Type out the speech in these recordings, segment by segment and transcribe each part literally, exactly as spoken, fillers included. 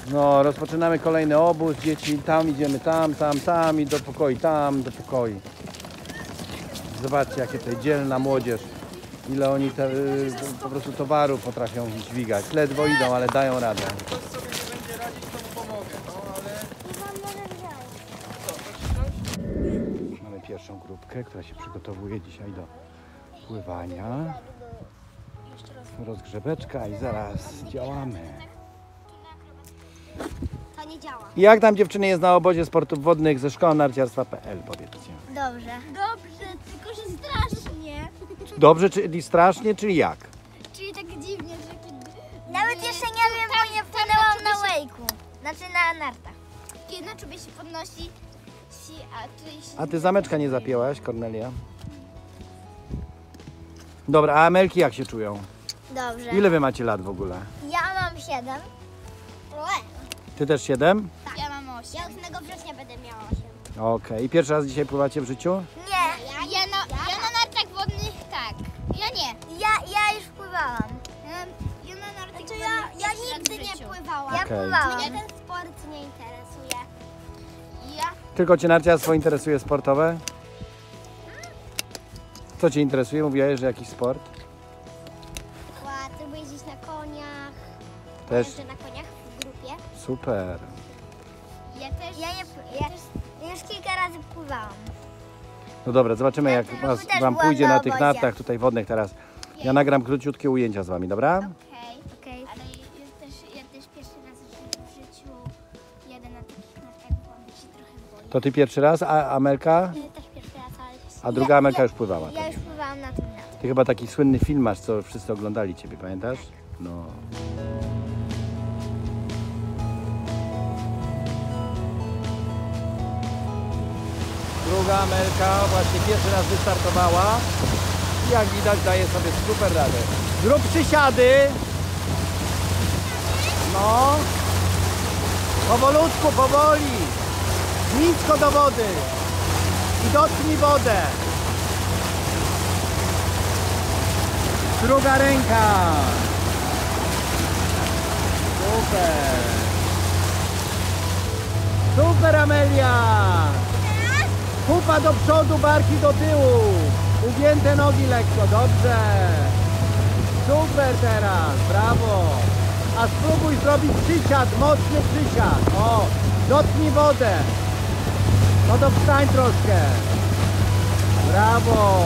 No, rozpoczynamy kolejny obóz, dzieci, tam idziemy, tam, tam, tam i do pokoi, tam, do pokoi. Zobaczcie, jakie tutaj dzielna młodzież, ile oni te, y, po prostu towaru potrafią dźwigać. Ledwo idą, ale dają radę. Ktoś sobie nie będzie radzić, to mu pomogę, no ale... Mamy pierwszą grupkę, która się przygotowuje dzisiaj do pływania. Rozgrzebeczka i zaraz działamy. To nie działa. Jak tam dziewczyny jest na obozie sportów wodnych ze szkoły narciarstwa kropka p l, powiedzcie. Dobrze. Dobrze, tylko że strasznie. Dobrze, czyli strasznie, czyli jak? Czyli tak dziwnie, że... Nawet jeszcze nie wiem, bo nie płynęłam na wejku. Znaczy na nartach. Jedna czubie się podnosi, a tu się... A ty zameczka nie zapięłaś, Kornelia? Dobra, a Amelki jak się czują? Dobrze. Ile wy macie lat w ogóle? Ja mam siedem. Ty też siedem? Tak. Ja mam osiem. Ja ósmego września będę miała osiem. Okej. I pierwszy raz dzisiaj pływacie w życiu? Nie. Ja, ja, na, ja na nartach wodnych tak. Ja nie. Ja, ja już pływałam. Ja na nartach znaczy, wodnych ja, ja nigdy nie pływałam. Ja Okej. pływałam. Mnie ten sport nie interesuje. Ja... Tylko cię narciarstwo interesuje sportowe? Co cię interesuje? Mówiłaś, że jakiś sport? Łatwo jeździć na koniach. Też? Jeżdżę na koniach w grupie. Super. Ja też. Ja, nie, ja, ja już kilka razy pływałam. No dobra, zobaczymy Ja jak też was, byłam wam na pójdzie na tych obozie. nartach tutaj wodnych teraz. Ja nagram króciutkie ujęcia z wami, dobra? Okej, okej. Ale ja też, ja też pierwszy raz w życiu jadę na takich nartach wodnych, się trochę boję. To ty pierwszy raz, a Amelka? Ja też pierwszy raz, ale... A druga Amelka już pływała. Ja już pływałam na tym narcie. Ty chyba taki słynny film masz, co wszyscy oglądali ciebie, pamiętasz? No. Druga Amelka właśnie pierwszy raz wystartowała. I jak widać daje sobie super radę. Zrób przysiady. No. Powolutku, powoli. Nisko do wody. I dotknij wodę. Druga ręka. Super. Super, Amelia. Pupa do przodu, barki do tyłu. Ugięte nogi lekko, dobrze. Super teraz, brawo. A spróbuj zrobić przysiad, mocny przysiad. O, dotknij wodę. No to wstań troszkę. Brawo.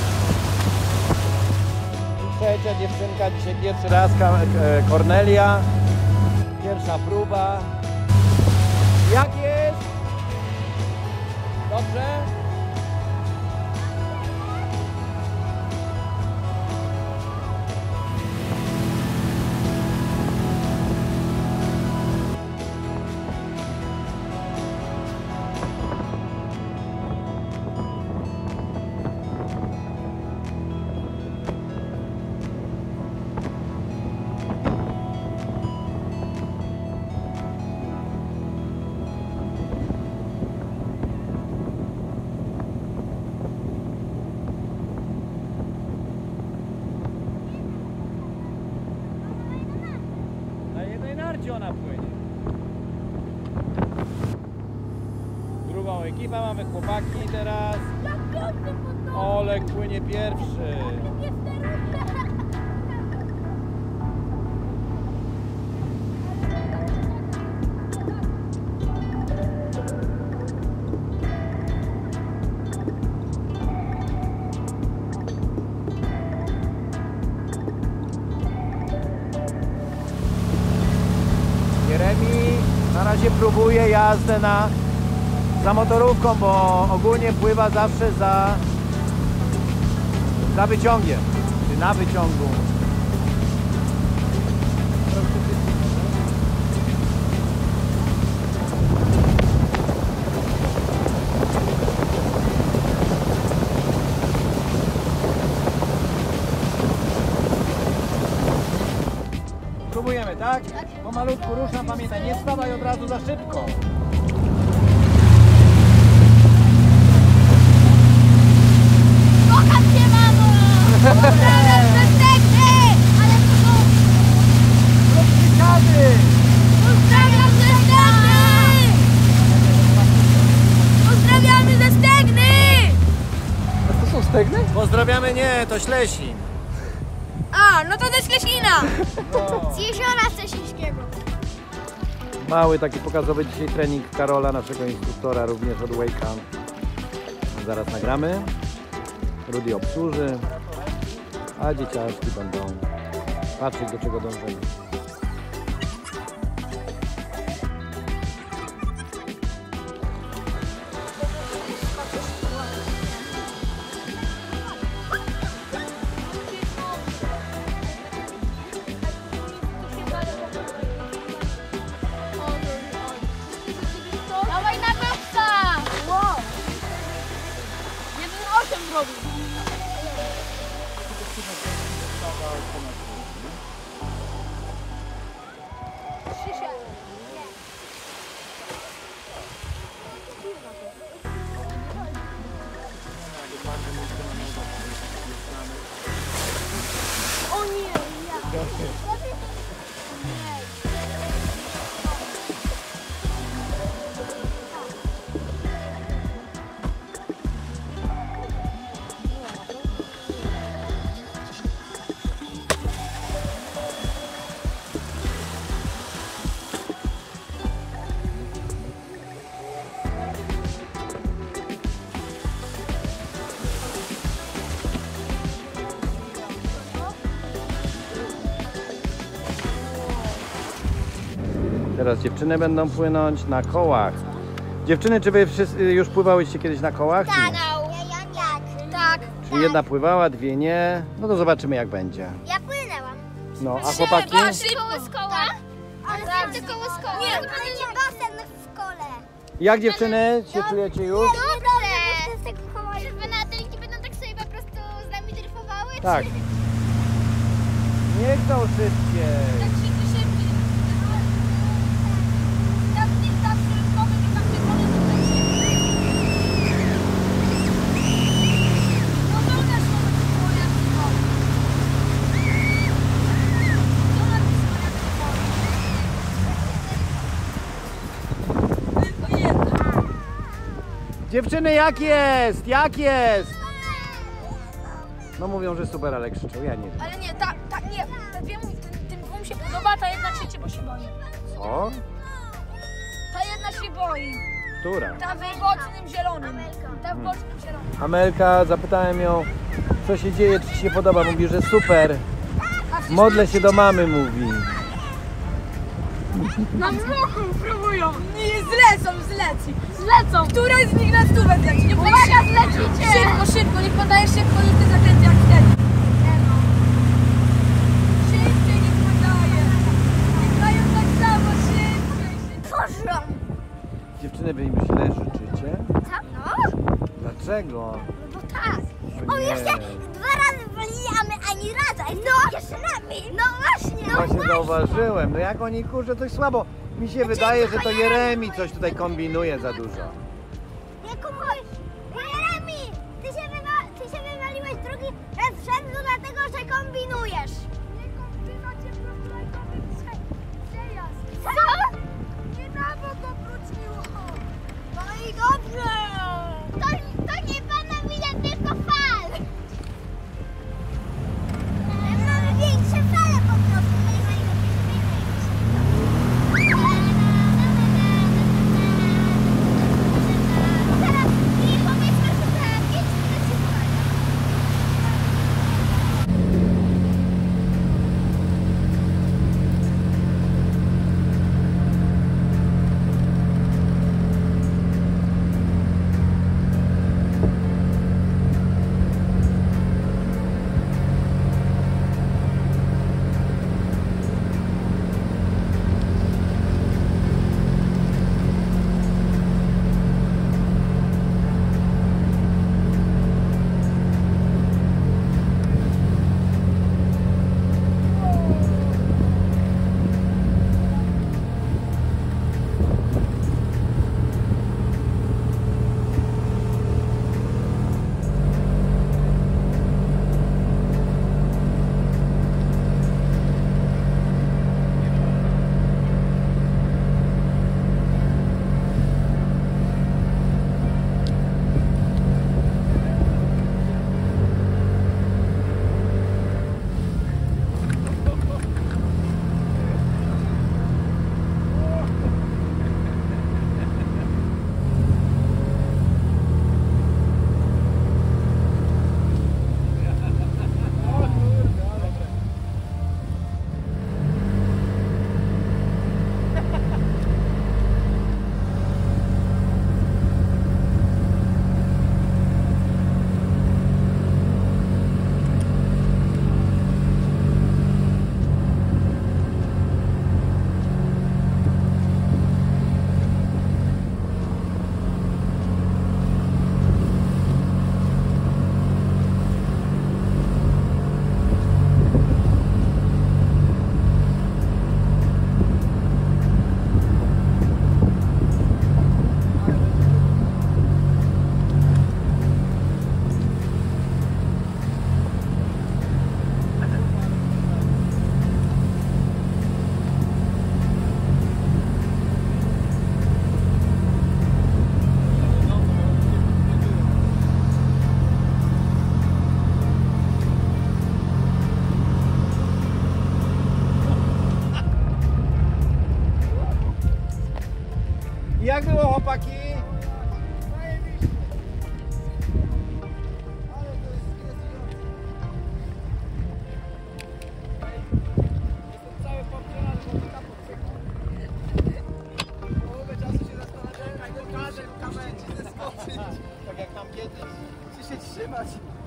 Trzecia dziewczynka, dzisiaj pierwszy raz, Kornelia. Pierwsza próba. Jak jest? Dobrze? Na jednej narcie ona płynie. Drugą ekipę mamy, chłopaki teraz. Olek płynie pierwszy. Jeremi na razie próbuje jazdę na, za motorówką, bo ogólnie pływa zawsze za, za wyciągiem, czy na wyciągu. Próbujemy, tak? Pomalutku ruszam, pamiętaj, nie wstawaj od razu za szybko. Kocham cię, mamo! Pozdrawiam serdecznie! Ale to... Zrób przysiady! Pozdrawiam Stegny? Pozdrawiamy, nie, to Ślesin. A, no to ze Ślesina! No. Z jeziora Cesińskiego. Mały taki pokazowy dzisiaj trening Karola, naszego instruktora, również od Wake'a. Zaraz nagramy. Rudy obsłuży, a dzieciaczki będą patrzeć, do czego dążymy. Dawaj na kopca! Wow! Jeden osiem zrobił. O nie, ja. Teraz dziewczyny będą płynąć na kołach. Dziewczyny, czy wy wszyscy już pływałyście kiedyś na kołach? czy Tak, nie? tak, tak. Czyli jedna pływała, dwie nie. No to zobaczymy, jak będzie. Ja płynęłam. No, a chłopaki? Koło szkoła? Ale tak. Tylko koło szkoły. Nie, ale nie basen w szkole. Jak dziewczyny się czujecie już? Dobrze. Czy wy na drinki będą tak sobie po prostu z nami dryfowały? Tak. Nie chcą szybciej. Tak szybciej, szybciej. Tak, nie tak środkowy, nie tak czerwony, to tak szybciej. No to też mamy swoje szkoły. To mamy swoje szkoły. Tylko jedna. Dziewczyny, jak jest? Jak jest? No mówią, że super, ale krzyczą, ja nie wiem. Ale nie, ta, ta, nie, ta dwie, tym, tym dwóm się podoba, ta jedna krzyczy, bo się boi. Co? Ta jedna się boi. Która? Ta w bocznym zielonym. Ta w bocznym zielonym. Amelka, zapytałem ją, co się dzieje, czy ci się podoba. Mówi, że super. Modlę się do mamy, mówi. Na mroku próbują. Nie, zlecą, zleci. Zlecą. Któraś z nich na stówę zleci. Nie uwaga, zlecicie. Szybko, szybko, niech podaje szybko już te zakręty jak wtedy. Szybciej niech podaje. Niech dają tak samo, szybciej. Poszłam. Dziewczyny, wy im źle życzycie? Tak? No. Dlaczego? No bo tak. O On nie. jeszcze dwa razy walili, a my ani razu. No. Jeszcze nami. No właśnie. No Właśnie zauważyłem. No jak oni, kurczę, coś słabo. Mi się wydaje, że to Jeremi coś tutaj kombinuje za dużo. Jako mój. Jeremi, ty się, wywa ty się wywaliłeś drugi raz z rzędu, dlatego że kombinujesz. Nie kombinować, po prostu lajkowy przejazd. Co? Nie na bok obróciło. No i dobrze. To, to nie pana widać, tylko fal. My mamy większe fale po prostu. Teraz nie powiedzmy, że za pięć minut się Jak było, chłopaki? Jestem cały poprzerany, bo mi kapot sypał. Połowę czasu się zastanawiałem, jak pokażę kamerę, czy zeskoczyć. Tak jak tam kiedyś. Czy się trzymać.